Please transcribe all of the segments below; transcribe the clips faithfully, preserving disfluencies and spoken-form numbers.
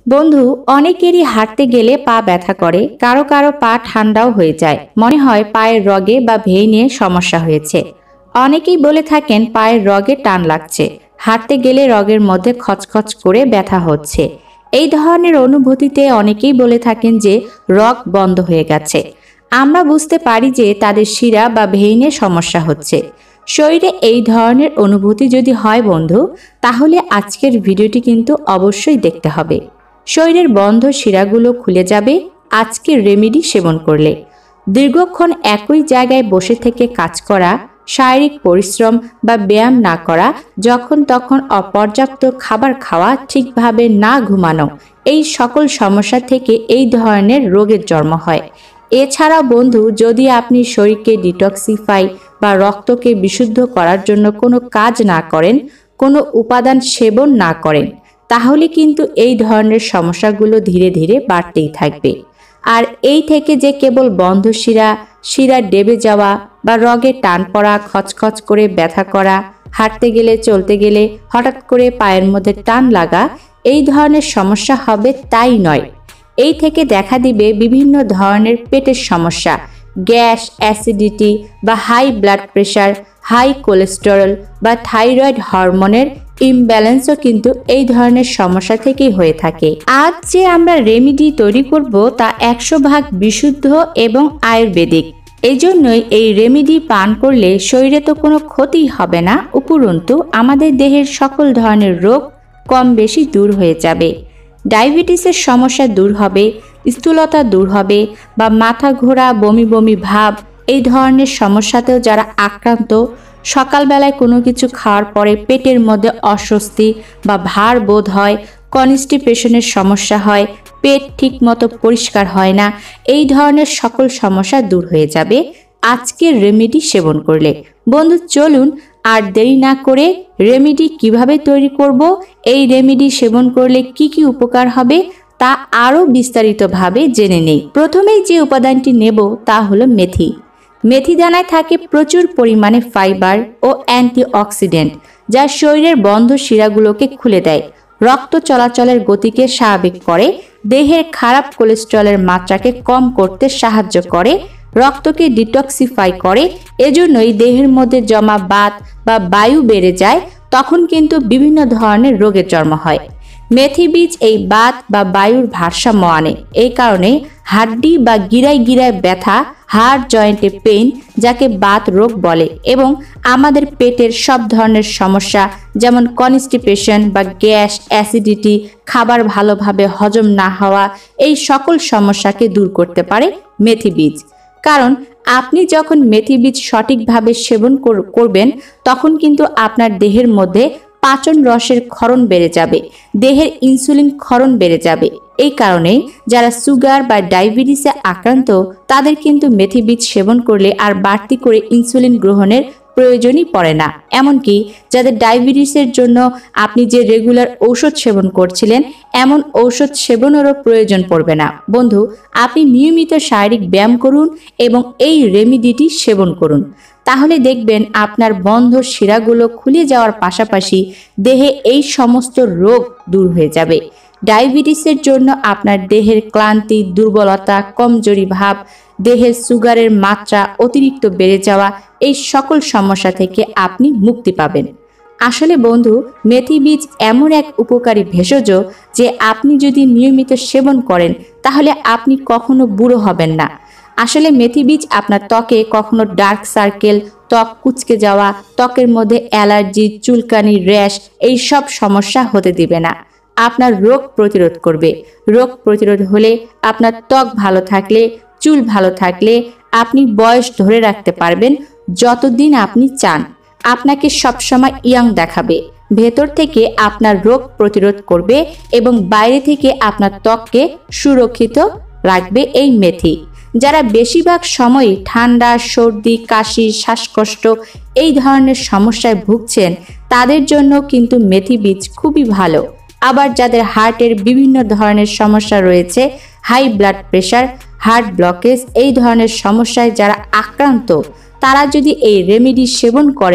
বন্ধু, অনেকেরই হাঁটতে গেলে পা ব্যথা করে, কারো কারো পা ঠান্ডাও হয়ে যায়, মনে হয় পায়ের রগে বা ভেইনে সমস্যা হয়েছে। অনেকেই বলে থাকেন পায়ের রগে টান লাগছে, হাঁটতে গেলে রগের মধ্যে খচখচ করে ব্যথা হচ্ছে। এই ধরনের অনুভূতিতে অনেকেই বলে থাকেন যে রগ বন্ধ হয়ে গেছে। আমরা বুঝতে পারি যে তাদের শিরা বা ভেইনে সমস্যা হচ্ছে। শরীরে এই ধরনের অনুভূতি যদি হয় বন্ধু, তাহলে আজকের ভিডিওটি কিন্তু অবশ্যই দেখতে হবে। শরীরের বন্ধ শিরাগুলো খুলে যাবে আজকের রেমেডি সেবন করলে। দীর্ঘক্ষণ একই জায়গায় বসে থেকে কাজ করা, শারীরিক পরিশ্রম বা ব্যায়াম না করা, যখন তখন অপর্যাপ্ত খাবার খাওয়া, ঠিকভাবে না ঘুমানো, এই সকল সমস্যা থেকে এই ধরনের রোগের জন্ম হয়। এছাড়া বন্ধু, যদি আপনি শরীরকে ডিটক্সিফাই বা রক্তকে বিশুদ্ধ করার জন্য কোনো কাজ না করেন, কোনো উপাদান সেবন না করেন, তাহলে কিন্তু এই ধরনের সমস্যাগুলো ধীরে ধীরে বাড়তেই থাকবে। আর এই থেকে যে কেবল বন্ধ শিরা, শিরা ডেবে যাওয়া বা রগে টান পড়া, খচখচ করে ব্যথা করা, হাঁটতে গেলে চলতে গেলে হঠাৎ করে পায়ের মধ্যে টান লাগা, এই ধরনের সমস্যা হবে তাই নয়। এই থেকে দেখা দিবে বিভিন্ন ধরনের পেটের সমস্যা, গ্যাস, অ্যাসিডিটি বা high blood pressure, high cholesterol বা থাইরয়েড হরমোনের ইমব্যালেন্সও কিন্তু এই ধরনের সমস্যা থেকেই হয়ে থাকে। আজ যে আমরা রেমেডি তৈরি করব তা একশো ভাগ বিশুদ্ধ এবং আয়ুর্বেদিক। এই জন্যই এই রেমেডি পান করলে শরীরে তো কোনো ক্ষতি হবে না, উপরন্তু আমাদের দেহের সকল ধরনের রোগ কম বেশি দূর হয়ে যাবে। ডায়াবেটিসের সমস্যা দূর হবে, স্থূলতা দূর হবে বা মাথা ঘোরা, বমি বমি ভাব, এই ধরনের সমস্যাতেও যারা আক্রান্ত, সকালবেলায় কোনো কিছু খাওয়ার পরে পেটের মধ্যে অস্বস্তি বা ভার বোধ হয়, কনস্টিপেশনের সমস্যা হয়, পেট ঠিক মতো পরিষ্কার হয় না, এই ধরনের সকল সমস্যা দূর হয়ে যাবে আজকের রেমেডি সেবন করলে। বন্ধু চলুন আর দেরি না করে রেমেডি কিভাবে তৈরি করব, এই রেমেডি সেবন করলে কি কি উপকার হবে তা আরও বিস্তারিতভাবে জেনে নেই। প্রথমেই যে উপাদানটি নেব তা হলো মেথি। মেথি দানায় থাকে প্রচুর পরিমাণে ফাইবার ও অ্যান্টিঅক্সিডেন্ট, যা শরীরের বন্ধ শিরাগুলোকে খুলে দেয়, রক্ত চলাচলের গতিকে স্বাভাবিক করে, দেহের খারাপ কোলেস্টেরলের মাত্রাকে কম করতে সাহায্য করে, রক্তকে ডিটক্সিফাই করে। এজন্যই দেহের মধ্যে জমা বাত বা বায়ু বেড়ে যায়, তখন কিন্তু বিভিন্ন ধরনের রোগের জন্ম হয়। মেথি বীজ এই বাত বা বায়ুর ভারসাম্য আনে। এই কারণে হাড্ডি বা গিরায় গিরায় ব্যথা, হাড় জয়েন্টে পেইন, যাকে বাত রোগ বলে, এবং আমাদের পেটের সব ধরনের সমস্যা যেমন কনস্টিপেশন বা গ্যাস, অ্যাসিডিটি, খাবার ভালোভাবে হজম না হওয়া, এই সকল সমস্যাকে দূর করতে পারে মেথি বীজ। কারণ আপনি যখন মেথি বীজ সঠিকভাবে সেবন করবেন, তখন কিন্তু আপনার দেহের মধ্যে পাচন রসের ক্ষরণ বেড়ে যাবে, দেহের ইনসুলিন ক্ষরণ বেড়ে যাবে। এই কারণে যারা সুগার বা ডায়াবেটিসে আক্রান্ত, তাদের কিন্তু মেথি বীজ সেবন করলে আর বাড়তি করে ইনসুলিন গ্রহণের প্রয়োজনই পড়ে না। এমনকি যাদের ডায়াবেটিসের জন্য আপনি যে রেগুলার ঔষধ সেবন করছিলেন, এমন ঔষধ সেবনেরও প্রয়োজন পড়বে না। বন্ধু, আপনি নিয়মিত শারীরিক ব্যায়াম করুন এবং এই রেমেডিটি সেবন করুন, তাহলে দেখবেন আপনার বন্ধ শিরাগুলো খুলে যাওয়ার পাশাপাশি দেহে এই সমস্ত রোগ দূর হয়ে যাবে। ডায়াবেটিসের জন্য আপনার দেহের ক্লান্তি, দুর্বলতা, কমজোরি ভাব, দেহের সুগারের মাত্রা অতিরিক্ত বেড়ে যাওয়া, এই সকল সমস্যা থেকে আপনি মুক্তি পাবেন। আসলে বন্ধু, মেথি বীজ এমন এক উপকারী ভেষজ যে আপনি যদি নিয়মিত সেবন করেন, তাহলে আপনি কখনো বুড়ো হবেন না। আসলে মেথি বীজ আপনার ত্বকে কখনো ডার্ক সার্কেল, ত্বক কুঁচকে যাওয়া, ত্বকের মধ্যে অ্যালার্জি, চুলকানি, র্যাশ, এই সব সমস্যা হতে দিবে না। আপনার রোগ প্রতিরোধ করবে। রোগ প্রতিরোধ হলে আপনার ত্বক ভালো থাকলে, চুল ভালো থাকলে আপনি বয়স ধরে রাখতে পারবেন যতদিন আপনি চান। আপনাকে সবসময় ইয়াং দেখাবে, ভেতর থেকে আপনার রোগ প্রতিরোধ করবে এবং বাইরে থেকে আপনার ত্বককে সুরক্ষিত রাখবে এই মেথি। যারা বেশিরভাগ সময় ঠান্ডা, সর্দি, কাশি, শ্বাসকষ্ট, এই ধরনের সমস্যায় ভুগছেন, তাদের জন্য কিন্তু মেথি বীজ খুবই ভালো। আবার যাদের হার্টের বিভিন্ন ধরনের সমস্যা রয়েছে, high blood pressure, heart blockage, এই ধরনের সমস্যায় যারা আক্রান্ত, তারা যদি এই রেমেডি সেবন করেন,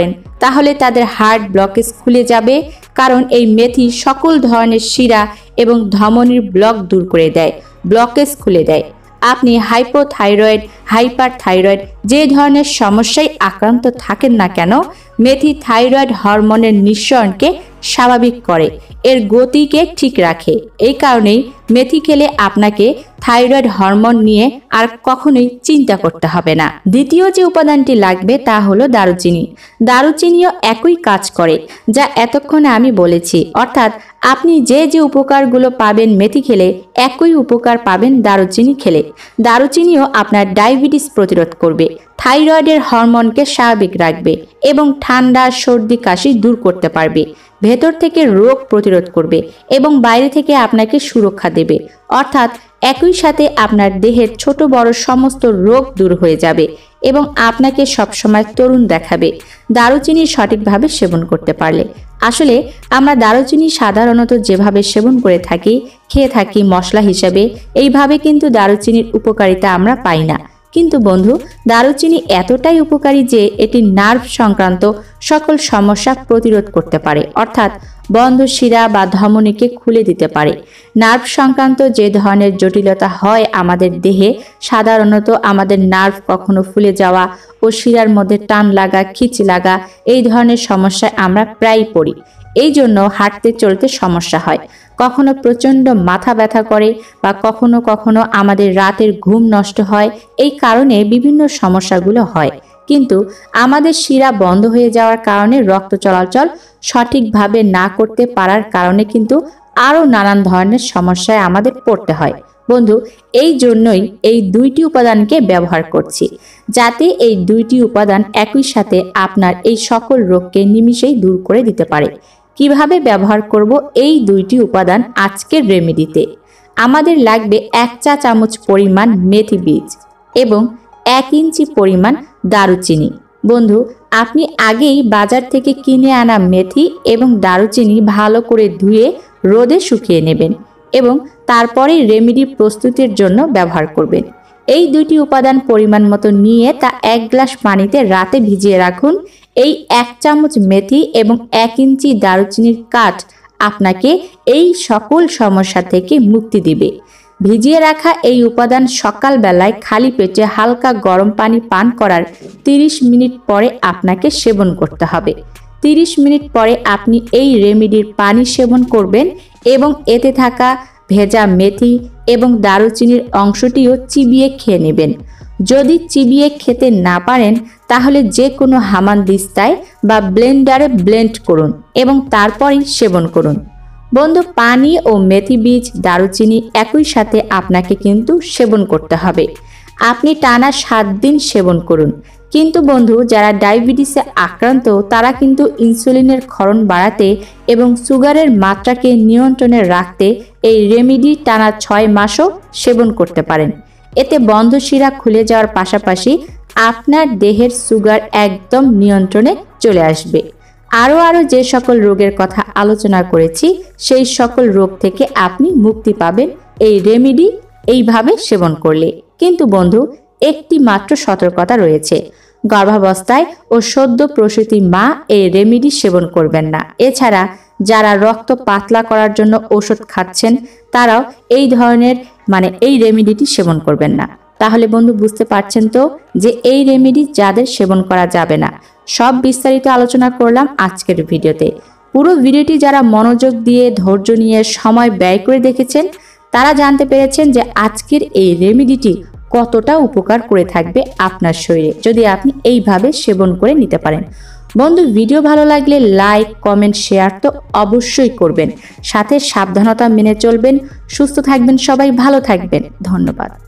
তাহলে তাদের হার্ট ব্লকেজ খুলে যাবে, কারণ এই মেথি সকল ধরনের শিরা এবং ধমনীর ব্লক দূর করে দেয়, ব্লকেজ খুলে দেয়। আপনি হাইপোথাইরয়েড, হাইপার থাইরয়েড যে ধরনের সমস্যায় আক্রান্ত থাকেন না কেন, মেথি থাইরয়েড হরমোনের নিঃসরণকে স্বাভাবিক করে, এর গতিকে ঠিক রাখে। এই কারণেই মেথি খেলে আপনাকে থাইরয়েড হরমোন নিয়ে আর কখনোই চিন্তা করতে হবে না। দ্বিতীয় যে উপাদানটি লাগবে তা হলো দারুচিনি। দারুচিনিও একই কাজ করে যা এতক্ষণে আমি বলেছি, অর্থাৎ আপনি যে যে উপকারগুলো পাবেন মেথি খেলে, একই উপকার পাবেন দারুচিনি খেলে। দারুচিনিও আপনার ডায়াবেটিস প্রতিরোধ করবে, থাইরয়েডের হরমোনকে স্বাভাবিক রাখবে এবং ঠান্ডা, সর্দি, কাশি দূর করতে পারবে। ভেতর থেকে রোগ প্রতিরোধ করবে এবং বাইরে থেকে আপনাকে সুরক্ষা দেবে, অর্থাৎ একই সাথে আপনার দেহের ছোট বড় সমস্ত রোগ দূর হয়ে যাবে এবং আপনাকে সবসময় তরুণ দেখাবে দারুচিনি সঠিকভাবে সেবন করতে পারলে। আসলে আমরা দারুচিনি সাধারণত যেভাবে সেবন করে থাকি, খেয়ে থাকি মশলা হিসেবে, এইভাবে কিন্তু দারুচিনির উপকারিতা আমরা পাই না। কিন্তু বন্ধু, দারুচিনি এতটাই উপকারী যে এটি নার্ভ সংক্রান্ত সকল সমস্যা প্রতিরোধ করতে পারে, অর্থাৎ বন্ধ শিরা বা ধমনীকে খুলে দিতে পারে। নার্ভ সংক্রান্ত যে ধরনের জটিলতা হয় আমাদের দেহে, সাধারণত আমাদের নার্ভ কখনো ফুলে যাওয়া ও শিরার মধ্যে টান লাগা, খিচ লাগা, এই ধরনের সমস্যায় আমরা প্রায় পড়ি। এই জন্য হাঁটতে চলতে সমস্যা হয়, কখনো প্রচণ্ড মাথা ব্যথা করে বা কখনো কখনো আমাদের রাতের ঘুম নষ্ট হয়। এই কারণে বিভিন্ন সমস্যাগুলো হয়। কিন্তু আমাদের শিরা বন্ধ হয়ে যাওয়ার কারণে রক্ত চলাচল সঠিকভাবে না করতে পারার কারণে কিন্তু আরও নানান ধরনের সমস্যায় আমাদের পড়তে হয়। বন্ধু, এই জন্যই এই দুইটি উপাদানকে ব্যবহার করছি, যাতে এই দুইটি উপাদান একই সাথে আপনার এই সকল রোগকে নিমিষেই দূর করে দিতে পারে। কিভাবে ব্যবহার করব এই দুইটি উপাদান আজকের রেমেডিতে? আমাদের লাগবে এক চা চামচ পরিমাণ মেথি বীজ এবং এক ইঞ্চি পরিমাণ দারুচিনি। বন্ধু, আপনি আগেই বাজার থেকে কিনে আনা মেথি এবং দারুচিনি ভালো করে ধুয়ে রোদে শুকিয়ে নেবেন এবং তারপরে রেমেডি প্রস্তুতির জন্য ব্যবহার করবেন। এই দুইটি উপাদান পরিমাণ মতো নিয়ে তা এক গ্লাস পানিতে রাতে ভিজিয়ে রাখুন। এই এক চামচ মেথি এবং এক ইঞ্চি দারুচিনির কাঠ আপনাকে এই সকল সমস্যা থেকে মুক্তি দিবে। ভিজিয়ে রাখা এই উপাদান সকালবেলায় খালি পেটে হালকা গরম পানি পান করার তিরিশ মিনিট পরে আপনাকে সেবন করতে হবে। তিরিশ মিনিট পরে আপনি এই রেমেডির পানি সেবন করবেন এবং এতে থাকা ভেজা মেথি এবং দারুচিনির অংশটিও চিবিয়ে খেয়ে নেবেন। যদি চিবিয়ে খেতে না পারেন তাহলে যে কোনো হামানদিস্তায় বা ব্লেন্ডারে ব্লেন্ড করুন এবং তারপরই সেবন করুন। বন্ধু, পানি ও মেথি বীজ, দারুচিনি একই সাথে আপনাকে কিন্তু সেবন করতে হবে। আপনি টানা সাত দিন সেবন করুন। কিন্তু বন্ধু, যারা ডায়াবেটিসে আক্রান্ত তারা কিন্তু ইনসুলিনের ক্ষরণ বাড়াতে এবং সুগারের মাত্রাকে নিয়ন্ত্রণে রাখতে এই রেমেডি টানা ছয় মাসও সেবন করতে পারেন। এতে বন্ধ শিরা খুলে যাওয়ার পাশাপাশি আপনার দেহের সুগার একদম নিয়ন্ত্রণে চলে আসবে। আরও আরও যে সকল রোগের কথা আলোচনা করেছি সেই সকল রোগ থেকে আপনি মুক্তি পাবেন এই রেমেডি এইভাবে সেবন করলে। কিন্তু বন্ধু, একটি মাত্র সতর্কতা রয়েছে, গর্ভাবস্থায় ও সদ্য প্রসূতি মা এই রেমেডি সেবন করবেন না। এছাড়া যারা রক্ত পাতলা করার জন্য ওষুধ খাচ্ছেন তারাও এই ধরনের মানে এই রেমেডিটি সেবন করবেন না। তাহলে বন্ধু, বুঝতে পারছেন তো যে এই রেমেডি যাদের সেবন করা যাবে না। সব বিস্তারিত আলোচনা করলাম আজকের ভিডিওতে। পুরো ভিডিওটি যারা মনোযোগ দিয়ে ধৈর্য নিয়ে সময় ব্যয় করে দেখেছেন তারা জানতে পেরেছেন যে আজকের এই রেমেডিটি কতটা উপকার করে থাকবে আপনার শরীরে যদি আপনি এইভাবে সেবন করে নিতে পারেন। বন্ধু, ভিডিও ভালো লাগলে লাইক, কমেন্ট, শেয়ার তো অবশ্যই করবেন। সাথে সাবধানতা মেনে চলবেন। সুস্থ থাকবেন সবাই, ভালো থাকবেন। ধন্যবাদ।